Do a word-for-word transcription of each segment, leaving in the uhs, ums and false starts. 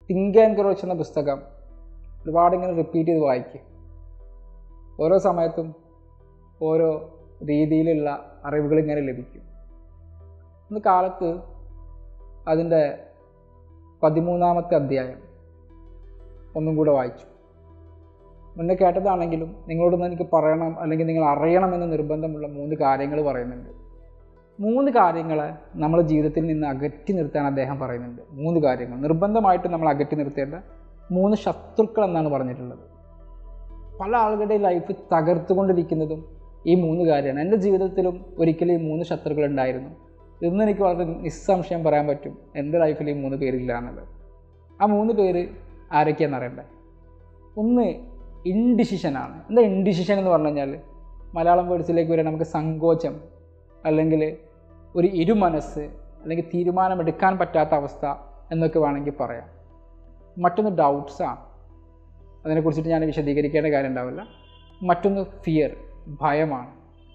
Think and grow എന്ന പുസ്തകം ഒരുപാട് ഇങ്ങനെ റിപ്പീറ്റ് ചെയ്ത് വായിക്കുക. ഓരോ സമയത്തും ഓരോ രീതിയിലുള്ള അറിവുകൾ ഇങ്ങനെ ലഭിക്കും. ഇന്ന് കാലത്ത് അതിൻ്റെ പതിമൂന്നാമത്തെ അധ്യായം ഒന്നും കൂടെ വായിച്ചു. മുന്നേ കേട്ടതാണെങ്കിലും നിങ്ങളോടൊന്ന് എനിക്ക് പറയണം അല്ലെങ്കിൽ നിങ്ങൾ അറിയണമെന്ന് നിർബന്ധമുള്ള മൂന്ന് കാര്യങ്ങൾ പറയുന്നുണ്ട്. മൂന്ന് കാര്യങ്ങളെ നമ്മുടെ ജീവിതത്തിൽ നിന്ന് അകറ്റി നിർത്താൻ അദ്ദേഹം പറയുന്നുണ്ട്. മൂന്ന് കാര്യങ്ങൾ നിർബന്ധമായിട്ട് നമ്മൾ അകറ്റി നിർത്തേണ്ട മൂന്ന് ശത്രുക്കൾ എന്നാണ് പറഞ്ഞിട്ടുള്ളത്. പല ആളുകളുടെ ലൈഫ് തകർത്തുകൊണ്ടിരിക്കുന്നതും ഈ മൂന്ന് കാര്യമാണ്. എൻ്റെ ജീവിതത്തിലും ഒരിക്കലും ഈ മൂന്ന് ശത്രുക്കൾ ഉണ്ടായിരുന്നു. ഇന്ന് എനിക്ക് വളരെ നിസ്സംശയം പറയാൻ പറ്റും എൻ്റെ ലൈഫിൽ ഈ മൂന്ന് പേരില്ല എന്നുള്ളത്. ആ മൂന്ന് പേര് ആരൊക്കെയാണെന്ന് അറിയണ്ടേ? ഒന്ന് ഇൻഡിസിഷനാണ്. എന്താ ഇൻഡിസിഷൻ എന്ന് പറഞ്ഞു കഴിഞ്ഞാൽ മലയാളം വേർഡ്സിലേക്ക് വരാൻ നമുക്ക് സങ്കോചം, അല്ലെങ്കിൽ ഒരു ഇരുമനസ്സ്, അല്ലെങ്കിൽ തീരുമാനമെടുക്കാൻ പറ്റാത്ത അവസ്ഥ എന്നൊക്കെ വേണമെങ്കിൽ പറയാം. മറ്റൊന്ന് ഡൗട്ട്സാണ്. അതിനെക്കുറിച്ചിട്ട് ഞാൻ വിശദീകരിക്കേണ്ട കാര്യം ഉണ്ടാവില്ല. മറ്റൊന്ന് ഫിയർ, ഭയമാണ്.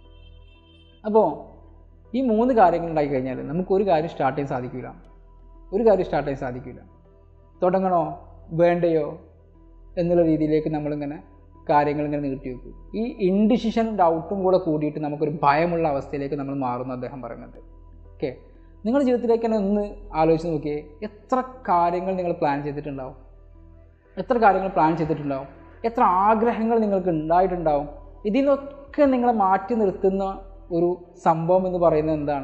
അപ്പോൾ ഈ മൂന്ന് കാര്യങ്ങൾ ഉണ്ടാക്കി കഴിഞ്ഞാൽ നമുക്കൊരു കാര്യം സ്റ്റാർട്ട് ചെയ്യാൻ സാധിക്കില്ല. ഒരു കാര്യം സ്റ്റാർട്ട് ചെയ്യാൻ സാധിക്കില്ല. തുടങ്ങണോ വേണ്ടയോ എന്നുള്ള രീതിയിലേക്ക് നമ്മളിങ്ങനെ കാര്യങ്ങൾ ഇങ്ങനെ നീട്ടി വെക്കും. ഈ ഇൻഡിസിഷനും ഡൗട്ടും കൂടെ കൂടിയിട്ട് നമുക്കൊരു ഭയമുള്ള അവസ്ഥയിലേക്ക് നമ്മൾ മാറുന്നു അദ്ദേഹം പറയുന്നുണ്ട്. ഓക്കെ, നിങ്ങളുടെ ജീവിതത്തിലേക്ക് തന്നെ ഒന്ന് ആലോചിച്ച് നോക്കിയേ. എത്ര കാര്യങ്ങൾ നിങ്ങൾ പ്ലാൻ ചെയ്തിട്ടുണ്ടാവും? എത്ര കാര്യങ്ങൾ പ്ലാൻ ചെയ്തിട്ടുണ്ടാവും? എത്ര ആഗ്രഹങ്ങൾ നിങ്ങൾക്ക് ഉണ്ടായിട്ടുണ്ടാവും? ഇതിൽ നിന്നൊക്കെ നിങ്ങളെ മാറ്റി നിർത്തുന്ന ഒരു സംഭവം എന്ന് പറയുന്നത് എന്താണ്?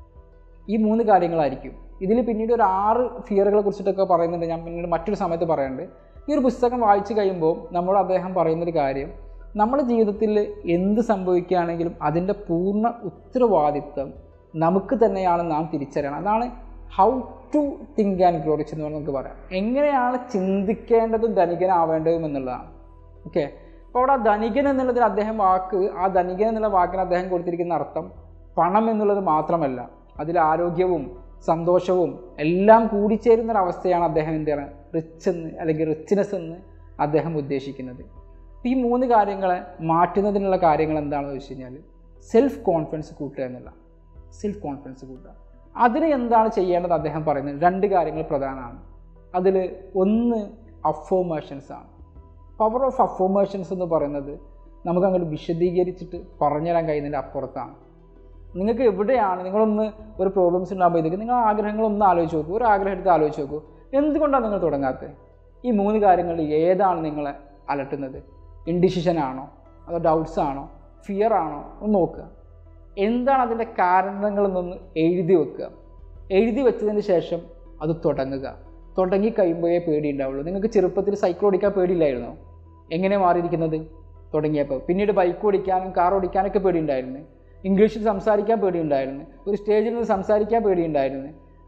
ഈ മൂന്ന് കാര്യങ്ങളായിരിക്കും. ഇതിൽ പിന്നീട് ഒരു ആറ് ഫിയറുകളെ കുറിച്ചിട്ടൊക്കെ പറയുന്നുണ്ട്. ഞാൻ പിന്നീട് മറ്റൊരു സമയത്ത് പറയുന്നുണ്ട്. ഈ ഒരു പുസ്തകം വായിച്ചു കഴിയുമ്പോൾ നമ്മൾ അദ്ദേഹം പറയുന്നൊരു കാര്യം, നമ്മുടെ ജീവിതത്തിൽ എന്ത് സംഭവിക്കുകയാണെങ്കിലും അതിൻ്റെ പൂർണ്ണ ഉത്തരവാദിത്വം നമുക്ക് തന്നെയാണ് നാം തിരിച്ചറിയണം. അതാണ് how to think and grow rich എന്ന് പറഞ്ഞാൽ നമുക്ക് പറയാം. എങ്ങനെയാണ് ചിന്തിക്കേണ്ടതും ധനികനാവേണ്ടതും എന്നുള്ളതാണ്. ഓക്കെ, അപ്പോൾ അവിടെ ആ ധനികൻ എന്നുള്ളതിൽ അദ്ദേഹം വാക്ക് ആ ധനികൻ എന്നുള്ള വാക്കിന് അദ്ദേഹം കൊടുത്തിരിക്കുന്ന അർത്ഥം പണം എന്നുള്ളത് മാത്രമല്ല, അതിൽ ആരോഗ്യവും സന്തോഷവും എല്ലാം കൂടിച്ചേരുന്നൊരവസ്ഥയാണ് അദ്ദേഹം എന്താണ് റിച്ച് എന്ന് അല്ലെങ്കിൽ റിച്ച്നെസ് എന്ന് അദ്ദേഹം ഉദ്ദേശിക്കുന്നത്. ഈ മൂന്ന് കാര്യങ്ങളെ മാറ്റുന്നതിനുള്ള കാര്യങ്ങൾ എന്താണെന്ന് വെച്ച് കഴിഞ്ഞാൽ സെൽഫ് കോൺഫിഡൻസ് കൂട്ടുക എന്നുള്ള. സെൽഫ് കോൺഫിഡൻസ് കൂട്ടുക, അതിന് എന്താണ് ചെയ്യേണ്ടത് അദ്ദേഹം പറയുന്നത്? രണ്ട് കാര്യങ്ങൾ പ്രധാനമാണ്. അതിൽ ഒന്ന് അഫോമേഷൻസ് ആണ്. പവർ ഓഫ് അഫോമേഷൻസ് എന്ന് പറയുന്നത് നമുക്ക് അങ്ങോട്ട് വിശദീകരിച്ചിട്ട് പറഞ്ഞുതരാൻ കഴിയുന്നതിൻ്റെ അപ്പുറത്താണ്. നിങ്ങൾക്ക് എവിടെയാണ് നിങ്ങളൊന്ന് ഒരു പ്രോബ്ലംസ് ഉണ്ടാകുമ്പോഴത്തേക്ക് നിങ്ങൾ ആഗ്രഹങ്ങളൊന്ന് ആലോചിച്ച് നോക്കൂ. ഒരു ആഗ്രഹം എടുത്ത് ആലോചിച്ച് നോക്കൂ. എന്തുകൊണ്ടാണ് നിങ്ങൾ തുടങ്ങാത്തത്? ഈ മൂന്ന് കാര്യങ്ങളിൽ ഏതാണ് നിങ്ങളെ അലട്ടുന്നത്? ഇൻഡിസിഷൻ ആണോ, അതോ ഡൗട്ട്സ് ആണോ, ഫിയർ ആണോ? ഒന്ന് നോക്കുക. എന്താണ് അതിൻ്റെ കാരണങ്ങളെന്നൊന്ന് എഴുതി വെക്കുക. എഴുതി വെച്ചതിന് ശേഷം അത് തുടങ്ങുക. തുടങ്ങി കഴിയുമ്പോഴേ പേടി ഉണ്ടാവുള്ളൂ. നിങ്ങൾക്ക് ചെറുപ്പത്തിൽ സൈക്കിൾ ഓടിക്കാൻ പേടിയില്ലായിരുന്നോ? എങ്ങനെ മാറിയിരിക്കുന്നത്? തുടങ്ങിയപ്പോൾ. പിന്നീട് ബൈക്ക് ഓടിക്കാനും കാർ ഓടിക്കാനൊക്കെ പേടിയുണ്ടായിരുന്നു. ഇംഗ്ലീഷിൽ സംസാരിക്കാൻ പേടിയുണ്ടായിരുന്നു. ഒരു സ്റ്റേജിൽ നിന്ന് സംസാരിക്കാൻ പേടിയുണ്ടായിരുന്നു.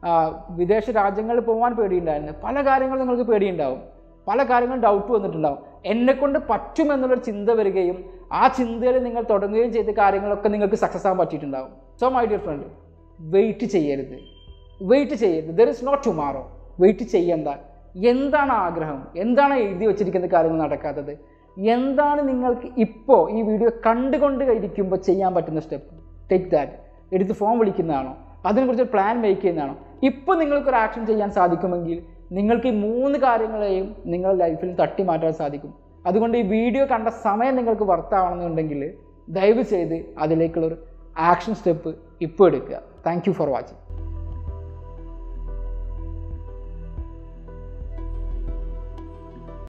വിദേശ രാജ്യങ്ങളിൽ പോകാൻ പേടിയുണ്ടായിരുന്നു. പല കാര്യങ്ങളും നിങ്ങൾക്ക് പേടിയുണ്ടാവും. പല കാര്യങ്ങളും ഡൗട്ട് വന്നിട്ടുണ്ടാവും. എന്നെക്കൊണ്ട് പറ്റുമെന്നുള്ളൊരു ചിന്ത വരികയും ആ ചിന്തയിൽ നിങ്ങൾ തുടങ്ങുകയും ചെയ്ത കാര്യങ്ങളൊക്കെ നിങ്ങൾക്ക് സക്സസ് ആകാൻ പറ്റിയിട്ടുണ്ടാവും. So my dear friend, wait ചെയ്യരുത്. വെയിറ്റ് ചെയ്യരുത്. There is not tomorrow. Wait ചെയ്യണ്ട. എന്താണ് ആഗ്രഹം? എന്താണ് എഴുതി വെച്ചിരിക്കുന്ന കാര്യങ്ങൾ നടക്കാത്തത്? എന്താണ് നിങ്ങൾക്ക് ഇപ്പോൾ ഈ വീഡിയോ കണ്ടുകൊണ്ട് ഇരിക്കുമ്പോൾ ചെയ്യാൻ പറ്റുന്ന സ്റ്റെപ്പ്? Take that. എടുത്ത് ഫോൺ വിളിക്കുന്നതാണോ? അതിനെക്കുറിച്ച് പ്ലാൻ മേക്ക് ചെയ്യുന്നതാണോ? ഇപ്പോൾ നിങ്ങൾക്കൊരു ആക്ഷൻ ചെയ്യാൻ സാധിക്കുമെങ്കിൽ നിങ്ങൾക്ക് ഈ മൂന്ന് കാര്യങ്ങളെയും നിങ്ങളുടെ ലൈഫിൽ തട്ടി മാറ്റാൻ സാധിക്കും. അതുകൊണ്ട് ഈ വീഡിയോ കണ്ട സമയം നിങ്ങൾക്ക് വർത്താവണമെന്നുണ്ടെങ്കിൽ ദയവ് ചെയ്ത് അതിലേക്കുള്ളൊരു ആക്ഷൻ സ്റ്റെപ്പ് ഇപ്പോൾ എടുക്കുക. Thank you for watching.